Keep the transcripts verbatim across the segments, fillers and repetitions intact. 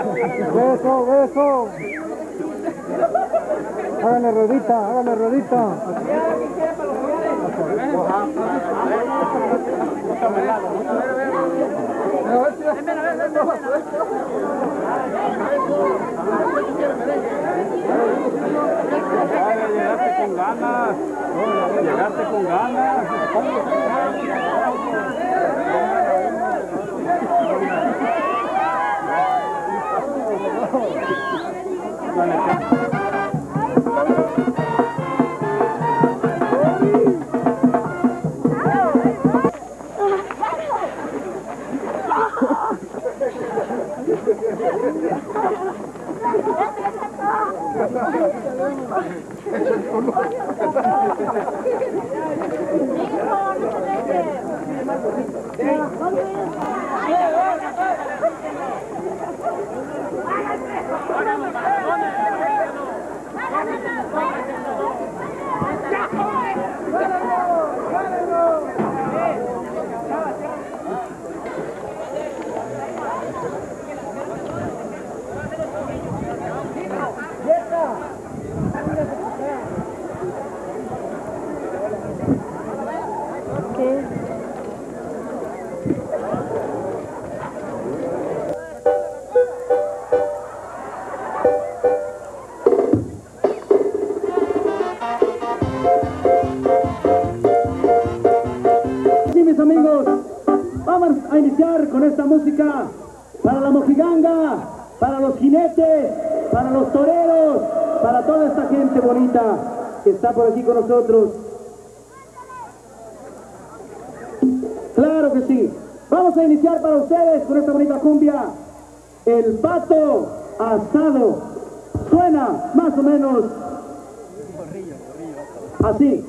Beso, beso. Háganle rodita, háganle rodita. Llegaste con ganas. Llegaste con ganas. A iniciar con esta música para la mojiganga, para los jinetes, para los toreros, para toda esta gente bonita que está por aquí con nosotros. Claro que sí. Vamos a iniciar para ustedes con esta bonita cumbia, El Pato Asado. Suena más o menos así.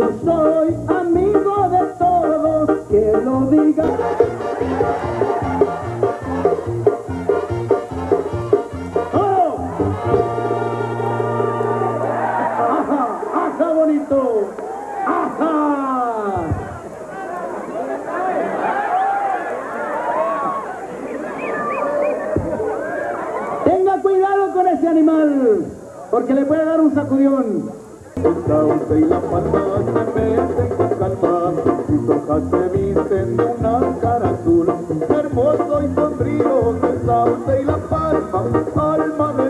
Yo soy amigo de todos, que lo digan. ¡Oh! ¡Ajá! ¡Ajá, bonito! ¡Ajá! Tenga cuidado con ese animal, porque le puede dar un sacudión. El sauce y la palma se meten con calma, sus hojas se visten de una cara azul. Hermoso y sombrío el sauce y la palma, alma de